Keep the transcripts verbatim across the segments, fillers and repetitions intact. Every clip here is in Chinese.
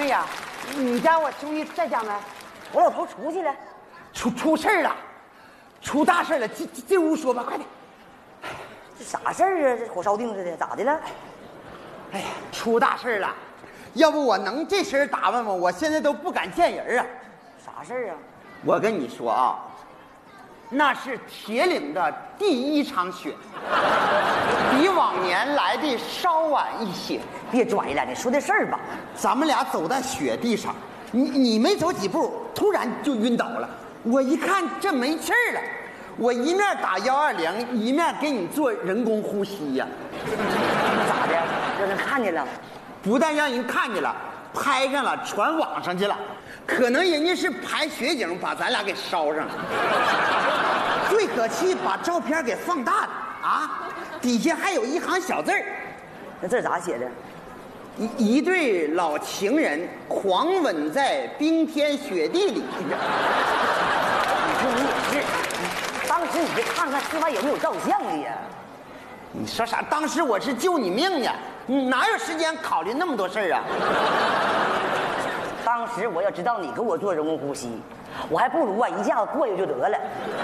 呀，你家我兄弟在家没？ 我老头出去了， 出出事了，出大事了！进进屋说吧，快点。 这啥事儿啊？这火烧腚似的，咋的了？ 哎呀，出大事了！要不我能这身打扮吗？我现在都不敢见人啊。 啥事儿啊？ 我跟你说啊，那是铁岭的第一场雪，比往年来的稍晚一些。 别拽了，你说这事儿吧。 咱们俩走在雪地上，你你没走几步，突然就晕倒了。我一看这没气儿了，我一面打幺二零，一面给你做人工呼吸呀、 那咋的？让人看见了？ 不但让人看见了，拍上了，传网上去了。可能人家是拍雪景，把咱俩给烧上了。最可气，把照片给放大了啊！底下还有一行小字儿， 那字咋写的？ 一一对老情人狂吻在冰天雪地里。 你说你也是，当时你就看看室外有没有照相的呀？ 你说啥？当时我是救你命呀，你哪有时间考虑那么多事儿啊？ 当时我要知道你给我做人工呼吸，我还不如啊一下子过去就得了。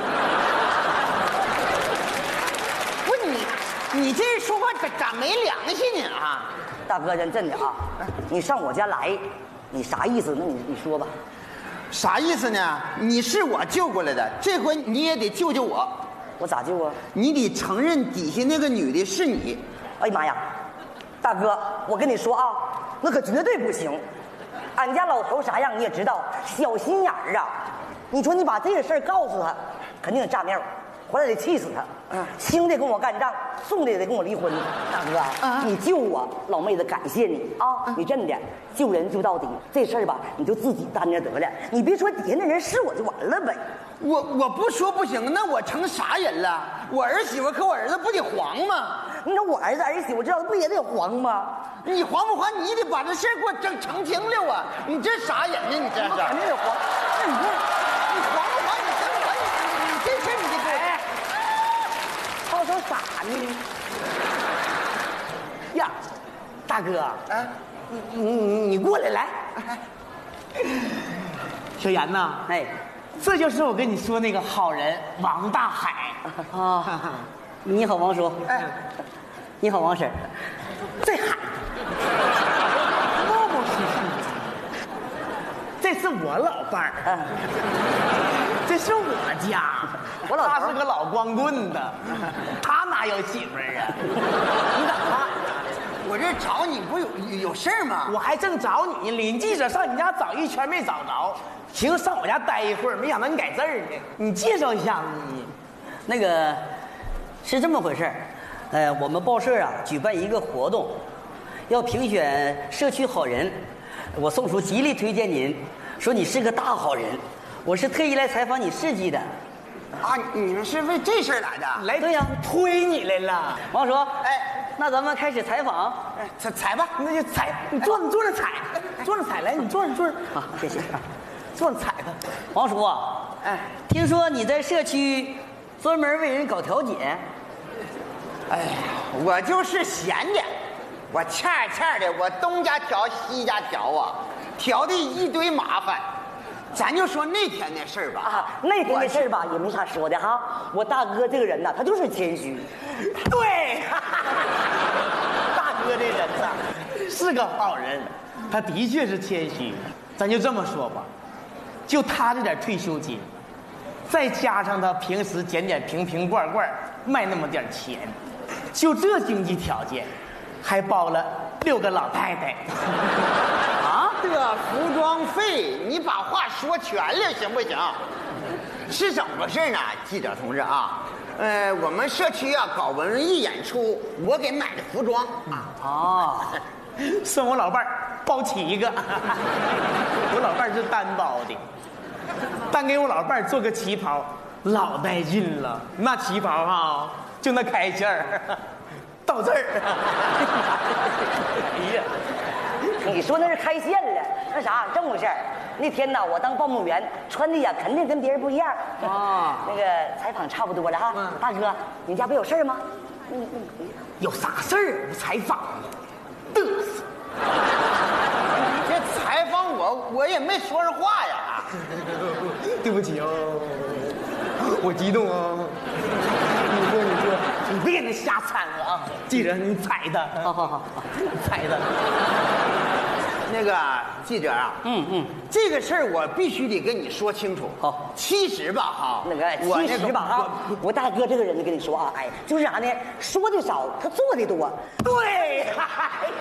不是你，你这说话咋咋没良心呢啊？ 大哥，真真的啊，你上我家来，你啥意思？那你你说吧。 啥意思呢？你是我救过来的，这回你也得救救我。 我咋救啊？ 你得承认底下那个女的是你。 哎呀妈呀，大哥，我跟你说啊，那可绝对不行。俺家老头啥样你也知道，小心眼儿啊。你说你把这个事儿告诉他，肯定得炸庙，回来得气死他。嗯，兄弟跟我干仗，兄弟也得跟我离婚。大哥，啊、你救我，老妹子感谢你啊！啊你真的救人救到底，这事儿吧，你就自己担着得了。你别说底下那人是我就完了呗。 我我不说不行，那我成啥人了？我儿媳妇和我儿子不得黄吗？ 你说我儿子儿媳妇知道不也得黄吗？ 你黄不黄？你得把这事儿给我整澄清了啊！你这啥人呢？你这是肯定得黄。那你说你黄不黄？你跟我你你这事儿你得给我。 吵成啥呢？呀，大哥，啊，你你你你过来来。 小严呐， 哎， 这就是我跟你说那个好人王大海啊。你好，王叔。哎，你好，王婶。 这海，冒冒失失。这是我老伴儿， 嗯， 这是我家。 我老他是个老光棍的，他哪有媳妇儿啊？你咋看？ 我这找你不有有事儿吗？ 我还正找你呢，领记者上你家找一圈没找着，寻思上我家待一会儿，没想到你改字儿呢。你介绍一下你。 那个是这么回事儿，呃，我们报社啊举办一个活动，要评选社区好人，我宋叔极力推荐您，说你是个大好人，我是特意来采访你事迹的。 啊，你们是为这事儿来的？ 来， 对呀， 推你来了。 王叔， 哎， 那咱们开始采访。 哎，采采吧， 那就采，你坐你坐着采，坐着采来，你坐着坐着。 好，谢谢。 坐着采吧。 王叔啊， 哎， 听说你在社区专门为人搞调解。 哎呀，我就是闲的，我欠欠的，我东家调西家调啊，调的一堆麻烦。咱就说那天的事儿吧。 啊，那天的事儿吧也没啥说的哈。我大哥这个人呐，他就是谦虚。 对，大哥这人呐是个好人，他的确是谦虚。咱就这么说吧，就他这点退休金，再加上他平时捡捡瓶瓶罐罐卖那么点钱，就这经济条件，还包了六个老太太。 啊，这服装费，你把话说全了行不行？是怎么回事呢，记者同志啊？呃，我们社区啊搞文艺演出，我给买的服装啊。 哦， 算我老伴儿包起一个，我老伴儿是单包的，单给我老伴儿做个旗袍，老带劲了。那旗袍哈，就那开线儿，到这儿。哎呀！ 你说那是开线了，那啥这么回事儿？那天呢，我当报幕员，穿的呀肯定跟别人不一样。 啊， 那个采访差不多了哈。嗯、大哥，你家不有事儿吗？嗯嗯， 有啥事儿？采访，嘚瑟。 你这采访我也没说上话呀。 对不起哦，我激动啊！你说你说，你别给他瞎掺和啊！记着你踩他， 好好好， 踩他。 那个记者啊， 嗯嗯， 这个事儿我必须得跟你说清楚。 好， 其实吧，哈， 那个我其实吧啊，我大哥这个人，就跟你说啊，哎，就是啥呢？说的少，他做的多。 对，哎呀，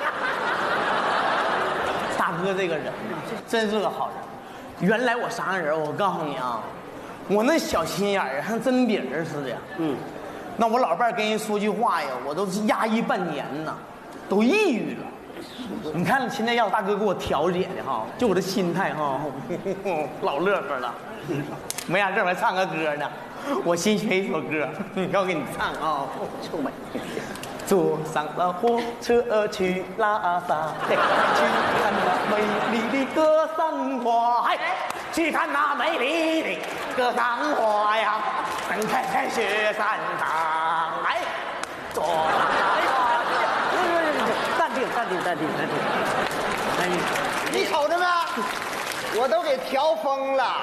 大哥这个人真是个好人。原来我啥人？我告诉你啊，我那小心眼儿像针饼儿似的。嗯，那我老伴儿跟人说句话呀，我都是压抑半年呐，都抑郁了。你看现在要大哥给我调解的哈，就我这心态哈，老乐呵了。没啥事儿，我还唱个歌呢。我新学一首歌，要给你唱啊。臭美。坐上了火车去拉萨，去看那美丽的格桑花，去看那美丽的格桑花呀，盛开在雪山上。哎，坐上。 淡定，淡定，淡定，淡定。哎， 你瞅着没？我都给调疯了。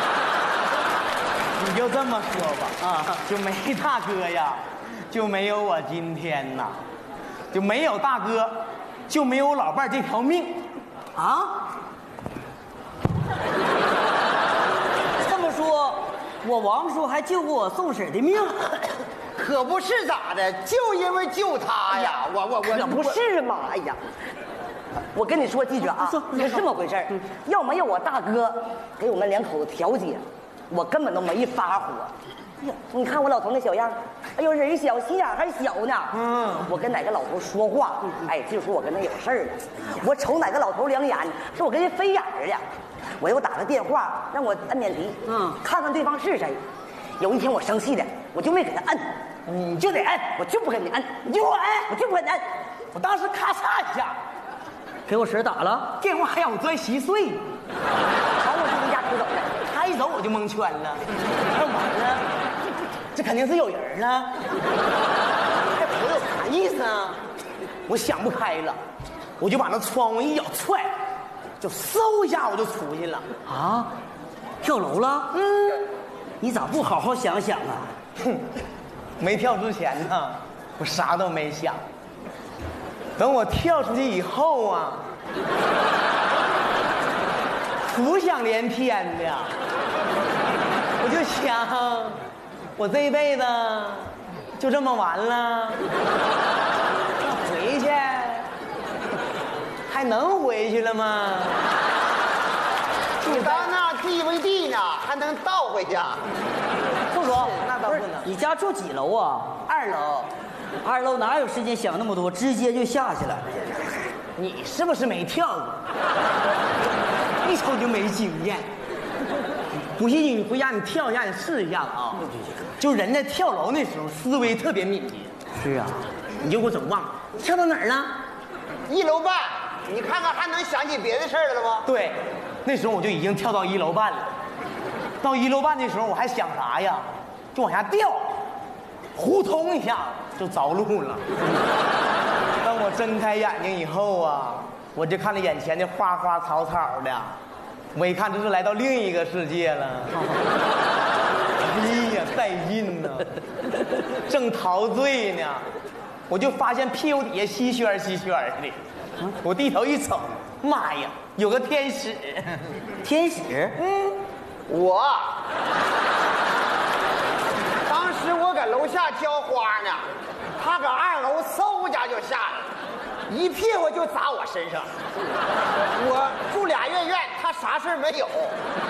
你就这么说吧，啊，就没大哥呀，就没有我今天呐，就没有大哥，就没有我老伴儿这条命， 啊？这么说，我王叔还救过我宋婶的命？ 可不是咋的，就因为救他呀，我我我可不是嘛！哎呀，我跟你说，记着啊，是这么回事儿。要没有我大哥给我们两口子调解，我根本都没发火。哎呀，你看我老头那小样，哎呦，人小心眼还小呢。嗯，我跟哪个老头说话，哎，就说我跟他有事儿了。我瞅哪个老头两眼，说我跟人飞眼儿了。我又打个电话让我按免提，嗯，看看对方是谁。有一天我生气的，我就没给他摁。你就得摁，我就不给你摁，你就给我摁，我就不给你摁。 我当时咔嚓一下， 给我婶打了电话，还让我钻稀碎， 朝我从家出走了。 他一走我就蒙圈了，那完了，这肯定是有人了。哎，我有啥意思啊？我想不开了，我就把那窗户一脚踹，就嗖一下我就出去了。 啊，跳楼了？嗯，你咋不好好想想啊？ 哼。没跳之前呢，我啥都没想。等我跳出去以后啊，浮想联翩的，我就想，我这一辈子就这么完了，那回去还能回去了吗？ 你当那 D V D 呢，还能倒回去？ 副总， 那倒不能。 你家住几楼啊？ 二楼。 二楼哪有时间想那么多，直接就下去了。 你是不是没跳过？一瞅你就没经验。不信你回家你跳一下，你试一下子啊。就人在跳楼那时候思维特别敏捷。 是啊， 你就给我整忘了，跳到哪儿了？ 一楼半。你看看还能想起别的事儿了吗？ 对，那时候我就已经跳到一楼半了。到一楼半的时候我还想啥呀？就往下掉，呼通一下就着陆了。当我睁开眼睛以后啊，我就看着眼前的花花草草的，我一看这是来到另一个世界了。哎呀，带劲呐！正陶醉呢，我就发现屁股底下稀宣稀宣的。我低头一瞅，妈呀，有个天使！ 天使？ 嗯，我。当时我搁楼下浇花呢，他搁二楼嗖一下就下来，一屁股就砸我身上。我住俩月院，他啥事没有。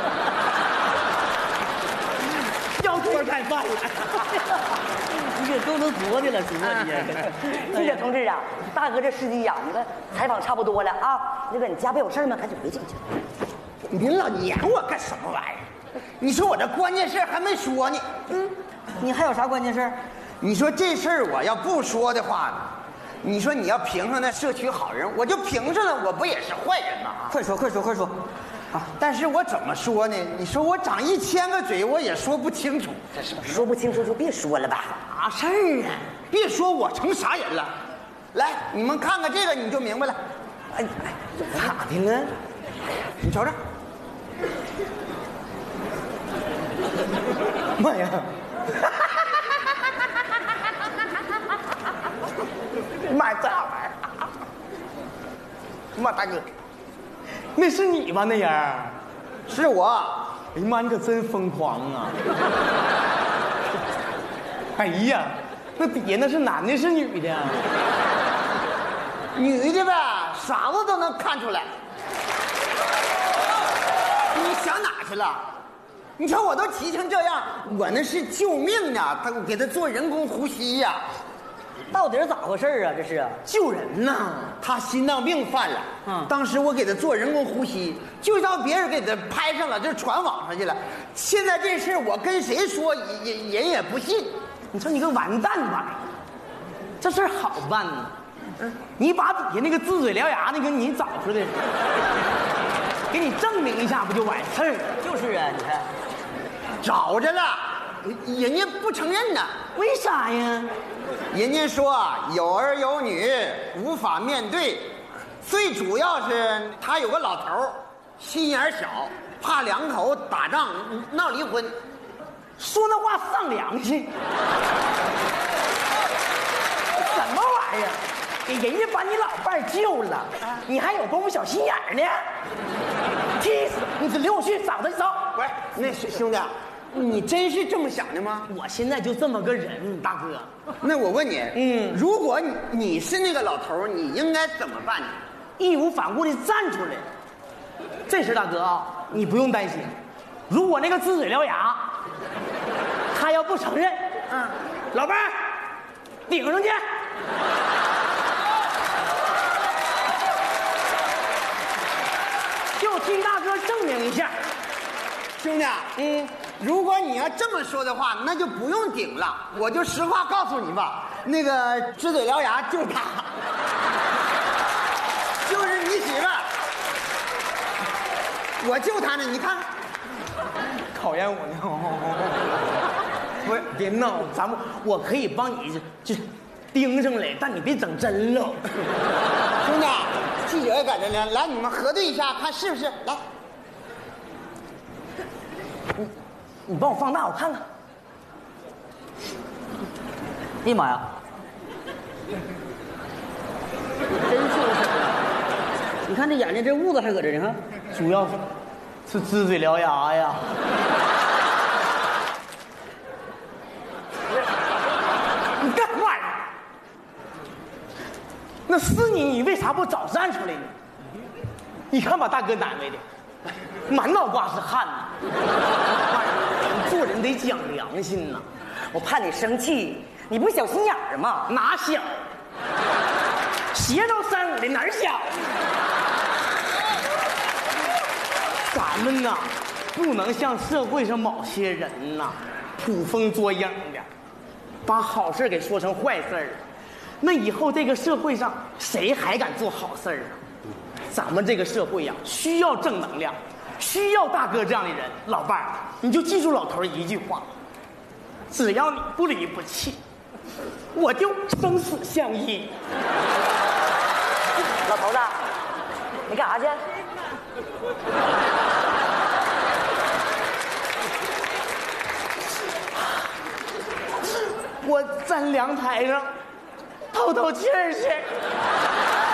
要锅盖饭了。 你这都能活的了，叔啊你！记者同志啊，大哥这司机呀，你看采访差不多了啊。那个你家不有事吗？赶紧回去去。 你老撵我干什么玩意儿？你说我这关键事还没说呢。 嗯，你还有啥关键事？ 你说这事儿我要不说的话，你说你要评上那社区好人，我就评上了，我不也是坏人吗？ 快说快说快说！ 啊！但是我怎么说呢？你说我长一千个嘴，我也说不清楚。 这是说不清楚就别说了吧。 啥事儿啊？别说我成啥人了。来，你们看看这个，你就明白了。 哎哎，咋的了？ 你瞅瞅。 妈呀！妈呀，这玩意儿！妈大哥，那是你吧？那人是我。 哎呀妈，你可真疯狂啊！哎呀，那底下那是男的，是女的？ 女的呗，傻子都能看出来。你想哪去了？你瞅我都急成这样，我那是救命呢，他给他做人工呼吸呀、啊。 到底是咋回事啊？这是救人呐！他心脏病犯了，嗯，当时我给他做人工呼吸，就让别人给他拍上了，就传网上去了。现在这事我跟谁说，也人也不信。 你说你个完蛋吧，这事儿好办呢。嗯，你把底下那个呲嘴獠牙那个你找出来，给你证明一下，不就完事儿了？ 就是啊，你看， 找着了，人家不承认呢。 为啥呀？ 人家说有儿有女，无法面对，最主要是他有个老头儿，心眼小，怕两口打仗闹离婚。 说那话丧良心，什么玩意儿？给人家把你老伴儿救了，你还有功夫小心眼儿呢？气死！你这刘旭嫂子走！ 喂，那兄弟，你真是这么想的吗？ 我现在就这么个人，大哥。 那我问你， 嗯， 如果你你是那个老头儿，你应该怎么办呢？ 义无反顾的站出来。这事大哥啊，你不用担心。如果那个呲嘴獠牙，他要不承认，嗯，老伴儿顶上去。就替大哥证明一下。 兄弟，嗯，如果你要这么说的话，那就不用顶了，我就实话告诉你吧，那个呲嘴獠牙就是他，就是你媳妇儿，我救他呢，你看， 考验我呢。不是，别闹，咱们我可以帮你就盯上来，但你别整真了。 兄弟，记者也在这呢，来，你们核对一下，看是不是？来， 你你帮我放大，我看看。 哎呀妈呀，真是你看这眼睛这痦子还搁这呢， 主要是呲嘴獠牙呀。你干嘛呀？那是你，你为啥不早站出来呢？你看把大哥难为的，满脑瓜是汗呐。你做人得讲良心呐。 我怕你生气，你不小心眼儿吗？ 哪小？鞋都三五的哪儿小？咱们呐，不能像社会上某些人呐，捕风捉影的，把好事给说成坏事了。那以后这个社会上谁还敢做好事啊？咱们这个社会呀、啊，需要正能量，需要大哥这样的人。老伴儿，你就记住老头一句话：只要你不离不弃，我就生死相依。 老头子，你干啥去？ 我站凉台上透透气儿去。